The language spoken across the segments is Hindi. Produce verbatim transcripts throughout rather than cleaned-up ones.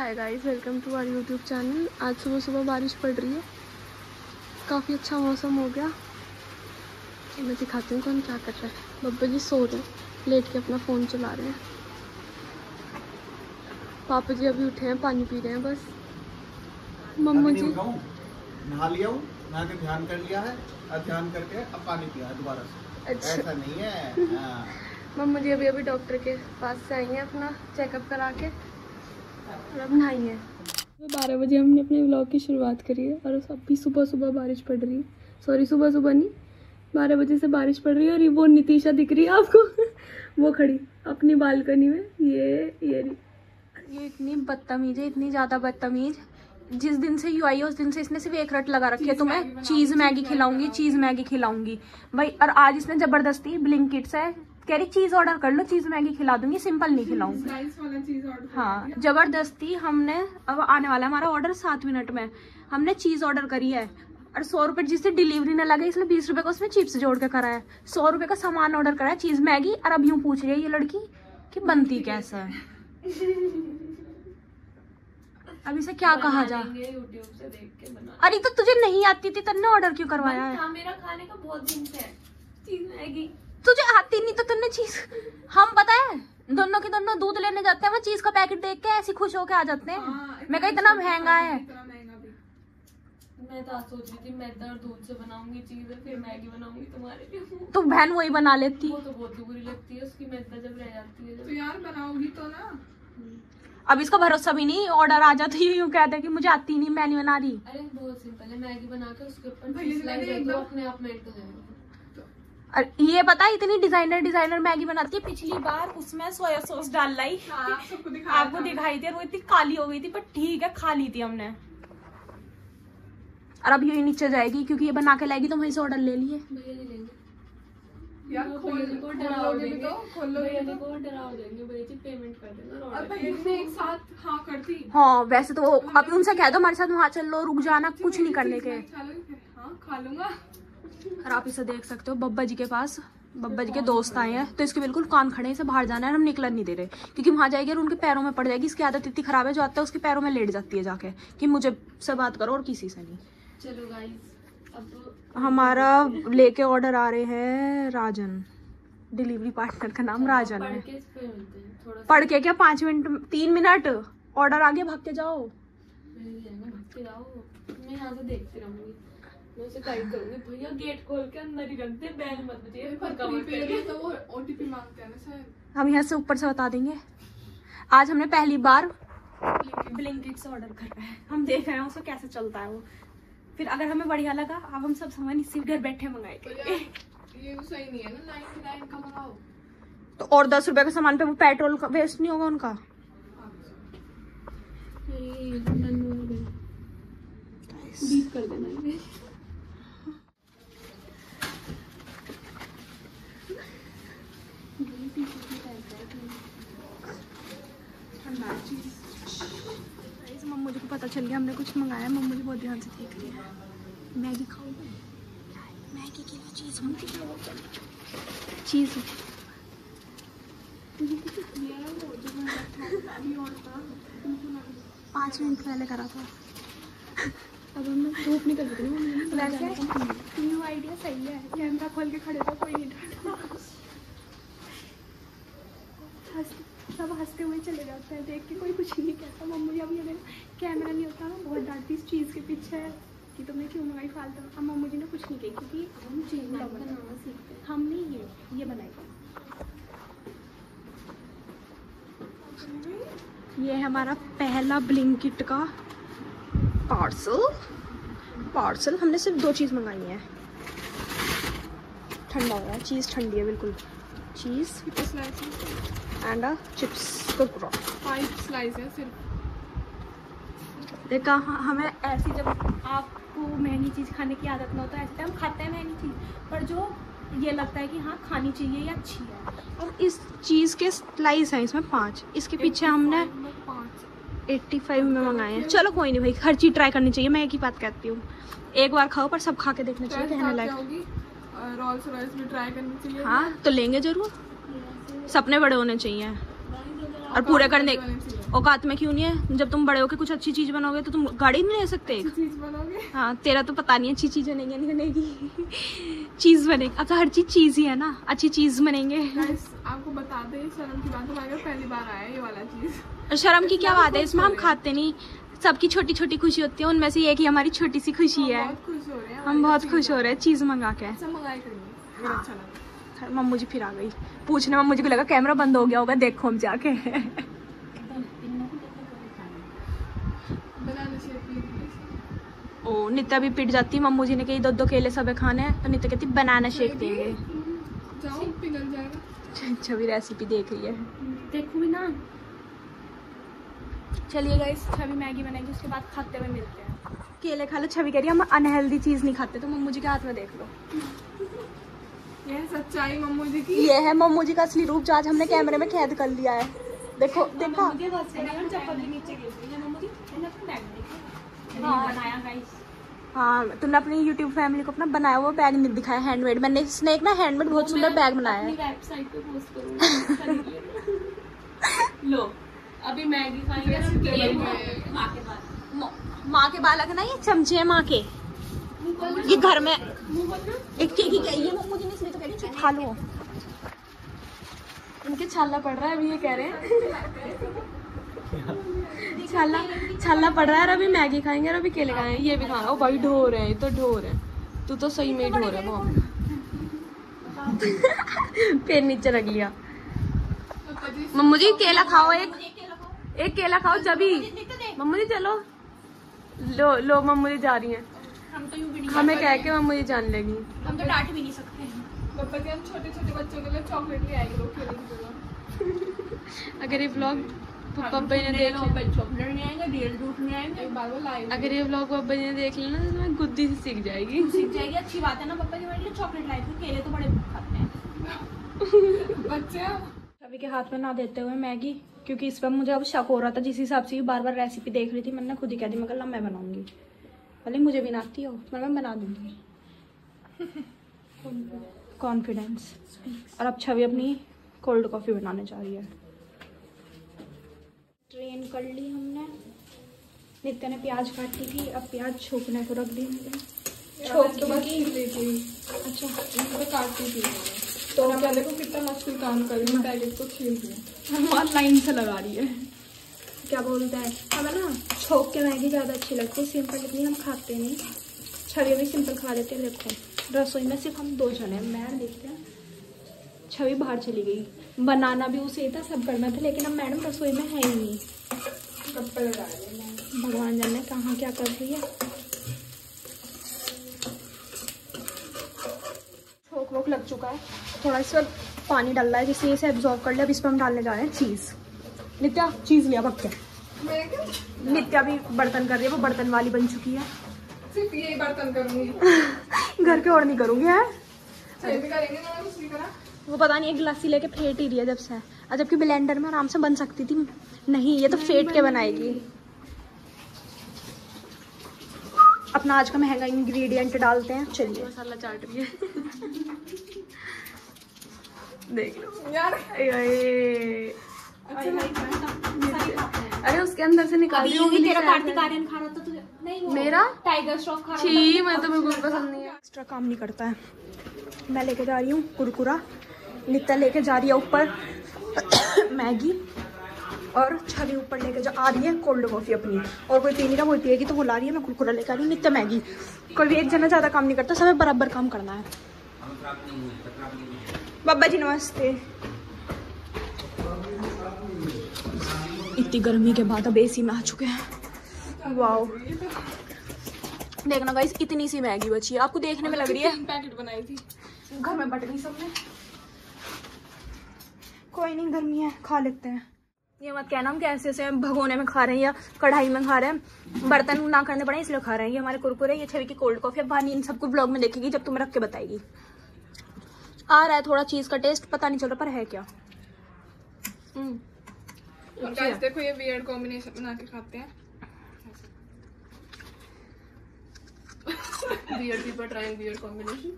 Hi guys, welcome to our YouTube channel. आज सुबह सुबह बारिश पड़ रही है, काफ़ी अच्छा मौसम हो गया। मैं दिखाती हूँ कौन क्या कर रहा है। बब्बा जी सो रहे हैं, लेट के अपना फ़ोन चला रहे हैं। पापा जी अभी उठे हैं, पानी पी रहे हैं बस। मम्मा जी नहा लिया हूँ, नहा के ध्यान कर लिया है और ध्यान करके अब पानी पिया है दोबारा से। अच्छा। ऐसा नहीं है। मम्मा जी अभी अभी डॉक्टर के पास से आई हैं, अपना चेकअप करा के और अब नहाई है। बारह बजे हमने अपने व्लॉग की शुरुआत करी है और अभी सुबह सुबह बारिश पड़ रही है। सॉरी, सुबह सुबह नहीं, बारह बजे से बारिश पड़ रही है। और ये वो नितिशा दिख रही है आपको वो खड़ी अपनी बालकनी में। ये ये ये इतनी बदतमीज है, इतनी ज़्यादा बदतमीज। जिस दिन से यू आई है उस दिन से इसने सिर्फ एक रट लगा रखी है, तो मैं चीज़ मैगी खिलाऊंगी, चीज़ मैगी खिलाऊंगी भाई। और आज इसने ज़बरदस्ती ब्लिंकिट से कह रही चीज़ ऑर्डर कर लो, चीज़ मैगी खिला दूंगी, सिंपल नहीं खिलाऊंगी। हाँ, ज़बरदस्ती। हमने अब आने वाला है हमारा ऑर्डर सात मिनट में। हमने चीज़ ऑर्डर करी है और सौ रुपये जिससे डिलीवरी ना लगे इसलिए बीस रुपये का उसमें चिप्स जोड़ के करा है। सौ रुपये का सामान ऑर्डर करा है, चीज़ मैगी। और अब यूँ पूछ रही है ये लड़की कि बनती कैसे है। अब इसे क्या कहा जाए? यूट्यूब से देख के बना। अरे तो तुझे नहीं आती थी, तन्ने ऑर्डर क्यों करवाया है? मेरा खाने का बहुत दिन से है चीज़ मैगी। तुझे आती नहीं तो तुमने चीज, हम पता है दोनों के दोनों दूध लेने जाते हैं, वो चीज का पैकेट देख के ऐसी खुश होके आ जाते हैं। हाँ, मैं कहा इतना महंगा है। मैं तो आज सोच रही थी मैं तो दूध से बनाऊंगी चीज, फिर मैगी बनाऊंगी तुम्हारे लिए। तो बहन वही बना लेती। वो तो बहुत बुरी लगती है उसकी मैदा जब रह जाती है। तो यार बनाओगी तो ना। अब इसका भरोसा भी नहीं, ऑर्डर आ जाता है यूं कहते हैं कि मुझे आती नहीं, मैं नहीं बना रही। अरे बहुत सिंपल है, मैगी बना के उसके ऊपर अपने आप मेल्ट हो जाएगा। ये पता है इतनी डिजाइनर डिजाइनर मैगी बनाती है। पिछली बार उसमें सोया सॉस डाल लाई, हाँ, आपको दिखाई थी, वो इतनी काली हो गई थी, पर ठीक है खा ली थी हमने। और अब ये नीचे जाएगी क्योंकि ये बना के लाएगी, तो वहीं से ऑर्डर ले लिए। भैया जी लेंगे यार, खोल को डराओ देंगे, खोल भैया जी को डराओ देंगे, भैया जी पेमेंट कर देना और भैया जी ने एक साथ हाँ कर दी। हाँ वैसे तो अभी उनसे कह दो हमारे साथ वहाँ चल लो, रुक जाना, कुछ नहीं करने के। हाँ खा लूंगा। और आप इसे देख सकते हो, बब्बा जी के पास बब्बा जी के दोस्त आए हैं, तो इसके बिल्कुल कान खड़े हैं, इसे बाहर जाना है, हम निकलने नहीं दे रहे क्योंकि वहाँ जाएगी और उनके पैरों में पड़ जाएगी। इसकी आदत इतनी खराब है, जो आता है उसके पैरों में लेट जाती है जाके कि मुझे से बात करो और किसी से नहीं। चलो गाइस, अब हमारा लेके ऑर्डर आ रहे हैं राजन, डिलीवरी पार्टनर का नाम राजन है। पढ़ के क्या, पाँच मिनट तीन मिनट ऑर्डर आगे भाग के जाओ। भाग के जाओ, मैं यहाँ से देखती रहूंगी, मैं उसे गाइड करूंगी। भैया गेट खोल के अंदर ही रख दे, बैल मत बजाइए, तो वो ओटीपी मांगते हैं ना शायद। हम यहाँ से ऊपर से बता देंगे। आज हमने पहली बार ब्लिंकिट से ऑर्डर कर रहे हैं, हम देख रहे हैं उसको कैसे चलता है वो। फिर अगर हमें बढ़िया लगा, अब हम सब सामान इसी घर बैठे मंगाएंगे। ये तो सही नहीं है ना, निन्यानवे का मंगाओ तो और दस रुपए के सामान पे वो पेट्रोल का वेस्ट नहीं होगा उनका। बीप कर देना। मम्मू जी को पता चल गया हमने कुछ मंगाया। मम्मू जी बहुत ध्यान से देख रही है। मैगी खाओगे? मैगी की चीज़ होती है, चीज़ पाँच मिनट पहले करा था। अब हमने धूप नहीं कर सकते। वैसे न्यू आइडिया सही है, कैमरा खोल के खड़े तो कोई नहीं डरता। सब हंसते हुए चले जाते हैं, देख के कोई कुछ नहीं कहता। मम्मी अभी अगर कैमरा नहीं होता ना, बहुत डांटती इस चीज़ के पीछे है कि तुमने क्यों मंगाई फालतू। अब मम्मी जी ने कुछ नहीं कही क्योंकि हम चीज़ बनाना सीखते हैं। हमने ये ये बनाएगा। ये है हमारा पहला ब्लिंकिट का पार्सल। पार्सल हमने सिर्फ दो चीज़ मंगाई है। ठंडा हो रहा है, चीज़ ठंडी है बिल्कुल। चीज़ एंड अ चिप्स कुरकुरा, फाइव स्लाइस है सिर्फ। देखा, हमें ऐसी जब आपको महंगी चीज़ खाने की आदत ना होता है, ऐसे हम खाते हैं महंगी चीज़, पर जो ये लगता है कि हाँ खानी चाहिए या अच्छी है। और इस चीज़ के स्लाइस हैं इसमें पाँच, इसके पीछे हमने पचासी में मंगाए हैं। चलो कोई नहीं भाई, हर चीज़ ट्राई करनी चाहिए, मैं एक ही बात कहती हूँ, एक बार खाओ पर सब खा के देखना चाहिए, कहने लायक। रोल्स रॉयस भी ट्राई करनी चाहिए। हाँ तो लेंगे जरूर, सपने बड़े होने चाहिए और पूरे करने औकात में क्यों नहीं है? जब तुम बड़े होके कुछ अच्छी चीज बनोगे तो तुम गाड़ी नहीं ले सकते? अच्छी चीज बनोगे? हाँ, तेरा तो पता नहीं अच्छी चीज बनेगी नहीं बनेगी। चीज बनेगी। अब तो हर चीज चीज ही है ना, अच्छी चीज बनेंगे। गाइस आपको बता दे, शर्म की बात हमारे घर पहली बार आया है ये वाला चीज। शर्म की क्या बात है इसमें? हम खाते नहीं। सबकी छोटी छोटी खुशी होती है, उनमें से ये कि हमारी छोटी सी खुशी है। बहुत खुश हो रहे हैं हम बहुत खुश हो रहे हैं चीज मंगा के। सब मंगाई करेंगे, मुझे अच्छा लगा। मम्मू जी फिर आ गई पूछने में, मुझे को लगा कैमरा बंद हो गया होगा, देखो हम जाके। Banana shake. ओ नित्या भी पिट जाती, मम्मू जी ने कही दो दो केले सब खाने हैं, तो नित्या कहती बनाना शेक देंगे। जाओ पिघल जाएगा। छवि रेसिपी देख रही है, देखूंगी ना। चलिए गाइस, छवि मैगी बनाएगी, उसके बाद खाते हुए मिलते हैं। केले खा लो, छवि कह रही है हम अनहेल्दी चीज नहीं खाते, तो मम्मू जी के हाथ में देख लो। ये है सच्चाई मम्मू जी की। ये है मम्मू जी का असली रूप, जो आज हमने कैमरे में कैद कर लिया है। देखो देखो। हाँ, तुमने अपनी यूट्यूब फैमिली को अपना बनाया हुआ बैग नहीं दिखाया, हैंडमेड। मैंने स्नेक ना हैंडमेड बहुत सुंदर बैग बनाया है। वेबसाइट पे पोस्ट करूंगी। लो अभी मैगी खाएंगे माँ के बाद। माँ के बालक ना, ये चमचे है माँ के। ये घर में एक चीज ये मम्मू जी ने इसलिए तो कह रही चुप खा लो। इनके छाला पड़ रहा है अभी, ये कह रहे हैं। छाला छाला पड़ रहा है। और अभी मैगी खाएंगे और अभी केले खाएंगे। ये भी खाना। ओ भाई ढोर है, ये तो ढोर है। तू तो सही में ही ढोर है। वो फिर नीचे रख लिया। मम्मू जी केला खाओ, एक एक केला खाओ जबी। मम्मू जी चलो, लो लो मम्मू जी जा रही हैं। हम तो यूं भी नहीं, हमें कह के मम्मू जी जान लेगी। हम तो डांट भी नहीं सकते। पापा जी हम छोटे छोटे बच्चों के लिए चॉकलेट ले आएंगे, लोग खेलने की जगह। अगर ये व्लॉग पापा जी ने देख चॉकलेट नहीं आएंगे, रियल दूध नहीं आएंगे। एक बार वो लाए। अगर ये व्लॉग पापा जी ने देख लिया ना, तो मैं गुद्दी से सीख जाएगी। सीख जाएगी, अच्छी बात है ना। पापा जी मेरे लिए चॉकलेट लाए थे, केले तो बड़े खाते हैं बच्चे। सभी के हाथ में ना देते हुए मैगी, क्योंकि इस पर मुझे अब शक हो रहा था। जिस हिसाब से बार बार रेसिपी देख रही थी, मैंने खुद ही कह दी मैं कल मैं बनाऊंगी, भले मुझे भी ना आती हो, मैं मैं बना दूंगी। कॉन्फिडेंस। और अब छवि अपनी कोल्ड कॉफ़ी बनाने जा रही है। ट्रेन कर ली हमने। नित्या ने प्याज काटी थी, अब प्याज छोकने को रख दी हमने। छोक तो बस छील रही थी। अच्छा, तो काटती थी तो क्या देखो कितना मुश्किल काम कर रही हूँ, पैकेट को छील रही हूँ। हम लाइन से लगा रही है। क्या बोलते हैं, हमें ना छोक के मैगी ज़्यादा अच्छी लगती है, सिंपल इतनी हम खाते नहीं। छवि भी सिंपल खा लेते हैं। देखो रसोई में सिर्फ हम दो जने हैं, मैं देखते हैं। छवि बाहर चली गई। बनाना भी उसे था, सब करना था, लेकिन अब मैडम रसोई में है ही नहीं। कपड़े लगा रही है, भगवान जाने कहाँ क्या कर रही है। छोक वोक लग चुका है, थोड़ा इस पर पानी डाल रहा है जिससे इसे एब्जॉर्ब कर ले। अब इस पर हम डालने जा रहे हैं चीज़। नित्या चीज़ लिया भक्के। नित्या भी बर्तन कर रही है, वो बर्तन वाली बन चुकी है। सिर्फ यही बर्तन करूंगी, घर के और नहीं करूंगी है। भी करेंगे ना उसी तरह। वो पता नहीं एक गिलासी लेके फेंट ही रही है जब से, और जबकि ब्लेंडर में आराम से बन सकती थी। नहीं, ये तो फेंट के बनाएगी। अपना आज का महंगा इंग्रेडिएंट डालते हैं। चलिए मसाला चाट रही है। देख लो यार। अरे उसके अंदर से निकाल दी होगी। तेरा कार्तिकारियन खा रहा था तुझे? नहीं, वो मेरा टाइगर श्रॉफ खा रहा था। छी, मैं तो बिल्कुल पसंद नहीं है। एक्स्ट्रा काम नहीं करता है। मैं लेके जा रही हूँ कुरकुरा, नित्या लेके जा रही है ऊपर मैगी, और छवि ऊपर लेके जा आ रही है कोल्ड कॉफी अपनी। और कोई पीनी का, वो पिएगी तो वो ला रही है। मैं कुरकुरा लेके आ रही हूँ, नित्या मैगी। कोई भी एक जना ज़्यादा काम नहीं करता, सबे बराबर काम करना है। बाबा जी नमस्ते। इतनी गर्मी के बाद अब एसी में आ चुके हैं। वाओ, देखना गाइस, इतनी सी मैगी बची है, आपको देखने में लग रही है। पैकेट बनाई थी, घर में बट गई सबने। कोई नहीं, गर्मी है, खा लेते हैं। ये मत कहना हम कैसे ऐसे भगोने में खा रहे हैं या कढ़ाई में खा रहे हैं, बर्तन ना करने पड़े इसलिए खा रहे हैं। ये हमारे कुरकुरे, ये छवि की कोल्ड कॉफी। अब भानी इन सबको ब्लॉग में देखेगी जब तुम्हें रख के बताएगी। आ रहा है थोड़ा चीज का टेस्ट, पता नहीं चल रहा पर है क्या। और गाइस देखो, ये वियर्ड कॉम्बिनेशन बना के खाते हैं। Weird people trying weird combination.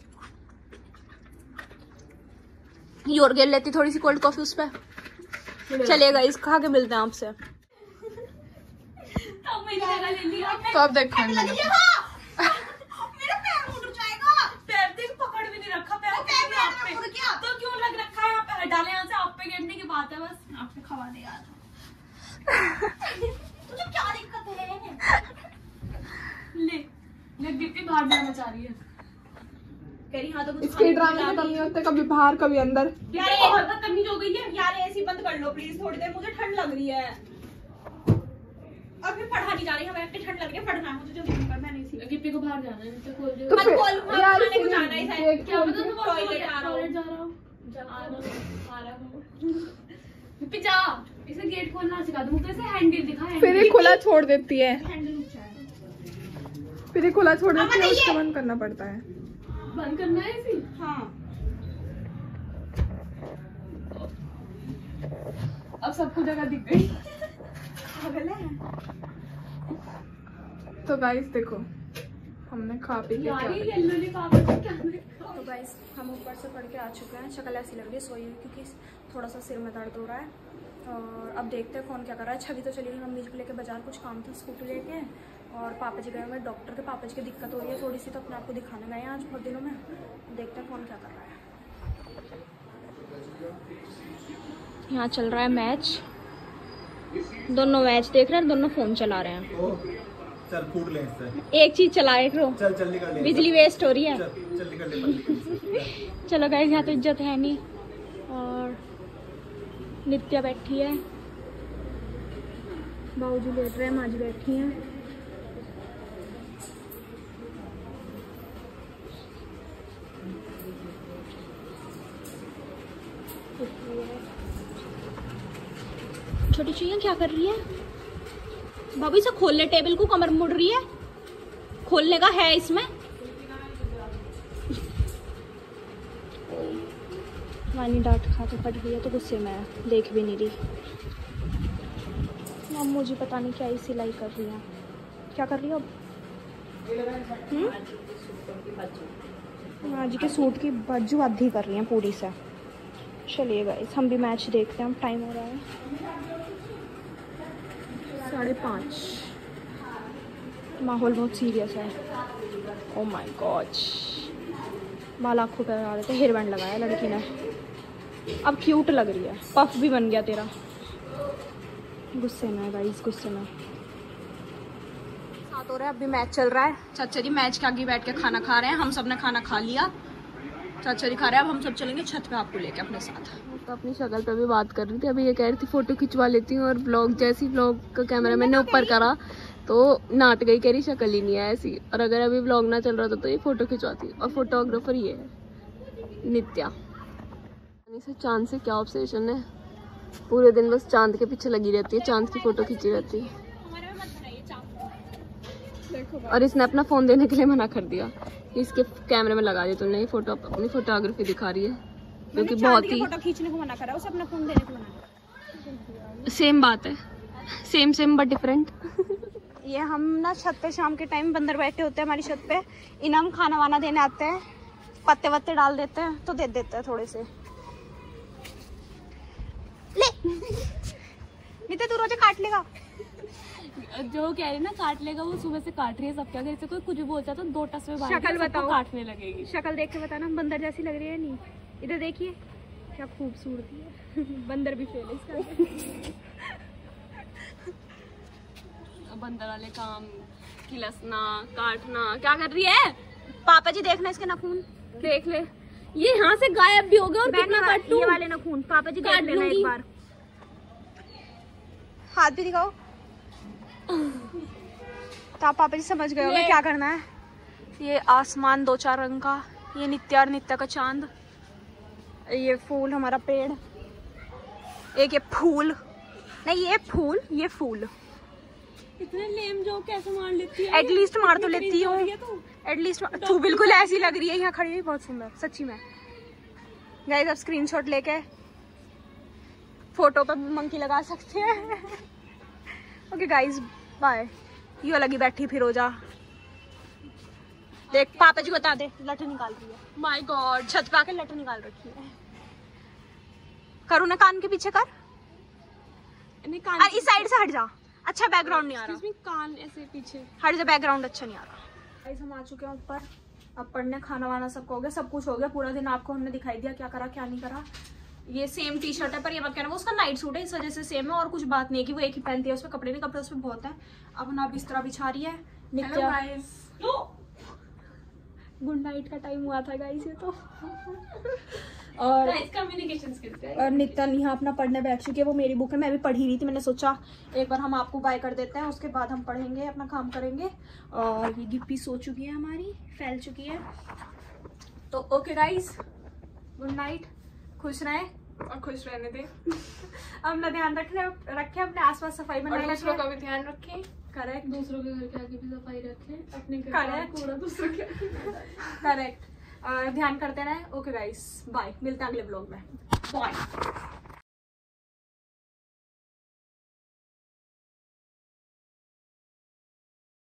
योर गिर लेती थोड़ी सी कोल्ड कॉफी उस पर, चलिए गाइस खा के मिलते हैं आपसे। तो आप देखो मेरा पैर उड़ जाएगा। पैर देख पकड़ भी नहीं रखा, पैर पे तो क्यों लग रखा है यहाँ पे? डाले यहाँ से, आप पे गिरने की बात है बस। आपने खवा दे यार। तुझे क्या दिक्कत है? ले ले दीप्ति बाहर जाना चाह रही है। कह रही हाँ तो कुछ इसके ड्रामे खत्म नहीं होते, कभी बाहर कभी अंदर। यार ये बहुत बदतमीज हो गई है यार। एसी बंद कर लो प्लीज थोड़ी देर, मुझे ठंड लग रही है। और फिर पढ़ा नहीं जा रही है, हमें इतनी ठंड लग रही है, पढ़ना है मुझे जल्दी कर। मैंने इसी गिप्पी को बाहर जाना है, तो खोल दे। तो मत फिर- खोल, मत यार खाने को फिर जाना है शायद। देख क्या खोल पता के- तुम टॉयलेट जा रहा हो। टॉयलेट जा रहा हूँ। जा आ रहा हूँ, आ रहा हूँ। गिप्पी जा, इसे गेट खोलना सिखा दूँ। तो इसे हैंडल दिखा, फिर ये खुला छोड़ देती है, हैंडल ऊंचा है। फिर ये खुला छोड़ देती है, बताइए। उसको बंद करना पड़ता है। बंद करना है इसे। हाँ अब सबको जगह दिख गई। पागल है। तो गाइस देखो, हमने खा पी के यार क्या ये किया। येलो लिफाफे को क्या तो गाइस हम ऊपर से पढ़ के आ चुके हैं। शक्ल ऐसी लग रही है सोई हुई, क्योंकि थोड़ा सा सिर में दर्द हो रहा है। और अब देखते हैं कौन क्या कर रहा है। छवि तो चली गई मम्मी जी को लेके बाजार, कुछ काम था स्कूटी लेके। और पापा जी गए हुए डॉक्टर के। पापा जी की दिक्कत हो रही है थोड़ी सी, तो अपने आप को दिखाने गए हैं आज बहुत दिनों में। देखते हैं कौन क्या कर रहा है। यहाँ चल रहा है मैच, दोनों मैच देख रहे हैं, दोनों फोन चला रहे हैं। चल फूट ले इससे। एक चीज चलाए करो, चल चल निकल ले। बिजली वेस्ट हो रही है। चल चल निकल ले बल्ली। चलो गाइस यहाँ तो इज्जत है नहीं। और नित्या बैठी है, बाबूजी लेट रहे हैं, माँ जी बैठी हैं। छोटी चुईया क्या कर रही है? बाबू इसे खोल ले, टेबल को कमर मुड़ रही है, खोलने का है इसमें। वानी डांट खा के फट गई है तो गुस्से में है, देख भी नहीं रही। मम्मू जी पता नहीं क्या ही सिलाई कर रही है। क्या कर रही है अब? माँ जी के सूट की बाजू आधी कर रही हैं पूरी से। चलिए गाइस हम भी मैच देखते हैं, टाइम हो रहा है साढ़े पाँच। माहौल बहुत सीरियस है। ओ माय गॉड, बाल आँखों पे लगा रहे थे, हेयर बैंड लगाया लड़की ने। अब क्यूट लग रही है, पफ भी बन गया तेरा। गुस्से में है गाइस, गुस्से में। साथ हो रहा है, अभी मैच चल रहा है। चाचा जी मैच के आगे बैठ के खाना खा रहे हैं। हम सब ने खाना खा लिया, चाचा जी खा रहे हैं। अब हम सब चलेंगे छत पे आपको लेके अपने साथ। तो अपनी शक्ल पे भी बात कर रही थी। अभी ये कह रही थी फोटो खिंचवा लेती हूँ, और ब्लॉग जैसी ब्लॉग का कैमरा मैंने ऊपर करा तो नाट गई, कह रही शक्ल ही नहीं है ऐसी। और अगर अभी ब्लॉग ना चल रहा था तो ये फोटो खिंचवाती। और फोटोग्राफर ये है नित्या। से चांद से क्या ऑब्सेशन है, पूरे दिन बस चांद के पीछे लगी रहती है, चांद की फोटो खींची रहती है। और इसने अपना फोन देने के लिए मना कर दिया, इसके कैमरे में लगा दी तुमने। ये फोटो अपनी फोटोग्राफी दिखा रही है, जो कि बहुत ही फोटो खींचने को मना करा, उसे अपना फोन देने को मना करा। सेम बात है, सेम सेम बट डिफरेंट। ये हम ना छत पे शाम के टाइम बंदर बैठे होते हैं हमारी छत पे। इन्हें हम खाना वाना देने आते हैं, पत्ते वत्ते डाल देते हैं तो दे देते हैं थोड़े से। ले नित्य तू रोजे काट लेगा। जो कह रही है ना काट लेगा, वो सुबह से काट रही है सब। क्या से कोई कुछ भी बोलता तो दो टस में बांध के शक्ल सबको बताओ। काटने लगेगी। शक्ल देख के बताना बंदर जैसी लग रही है नहीं? इधर देखिए क्या खूबसूरती है। बंदर भी फेल है इसका। बंदर वाले काम, खिलसना, काटना, क्या कर रही है? पापा जी देखना इसके नाखून, देख ले, ये यहाँ से गायब भी हो गया। और कितना काटूं? ये वाले नाखून पापा जी देख काट लेना लूंगी। एक बार। हाथ भी दिखाओ। तो आप पापा जी समझ गए होंगे क्या करना है। ये आसमान दो चार रंग का, ये नित्या और नित्या का चांद, ये फूल हमारा पेड़, एक ये फूल नहीं ये फूल, ये फूल। इतने लेम जो कैसे मार लेती है? एटलीस्ट मार तो लेती हूँ, एटलीस्ट तू बिल्कुल ऐसी लग रही है यहाँ खड़ी हुई, बहुत सुंदर सच्ची में। गाइस अब स्क्रीनशॉट लेके फोटो पे मंकी लगा सकते हैं। Okay guys bye. यू लगी बैठी फिर हो जा। देख पापा जी बता दे, लठ निकाल रही है। माय गॉड, छत पे आके लठ निकाल रखी है। करूँ ना कान के पीछे कर। नहीं कान अरे इस साइड से हट जा, अच्छा बैकग्राउंड नहीं आ रहा। इसमें कान ऐसे पीछे हट जा, बैकग्राउंड अच्छा नहीं आ रहा। गाइस हम आ चुके हैं ऊपर, अब पढ़ने खाना वाना सब हो गया, सब कुछ हो गया। पूरा दिन आपको हमने दिखाई दिया क्या करा क्या नहीं करा। ये सेम टी शर्ट है, पर ये मत कहना वो उसका नाइट सूट है, इस वजह से सेम है। और कुछ बात नहीं है कि वो एक ही पहनती है, उसमें कपड़े नहीं, कपड़े उसमें बहुत है। अब ना बिस्तरा बिछा रही है नित्या। गुड नाइट का टाइम हुआ था गाइस ये तो। और कम्युनिकेशन स्किल्स है। और नित्या यहाँ अपना पढ़ने बैठ चुकी है, वो मेरी बुक है, मैं भी पढ़ ही रही थी। मैंने सोचा एक बार हम आपको बाय कर देते हैं, उसके बाद हम पढ़ेंगे, अपना काम करेंगे। और ये गिप्पी सो चुकी है हमारी, फैल चुकी है। तो ओके गाइस, गुड नाइट, खुश रहें और खुश रहने दे। अपना ध्यान रखने रखे, अपने आसपास सफाई बनाए, दूसरों का भी ध्यान रखें। करेक्ट, दूसरों के घर के आगे भी सफाई रखें, अपने घर Correct. का कूड़ा दूसरों के करेक्ट। और ध्यान करते रहें। ओके गाइस, बाय, मिलते हैं अगले ब्लॉग में, बाय।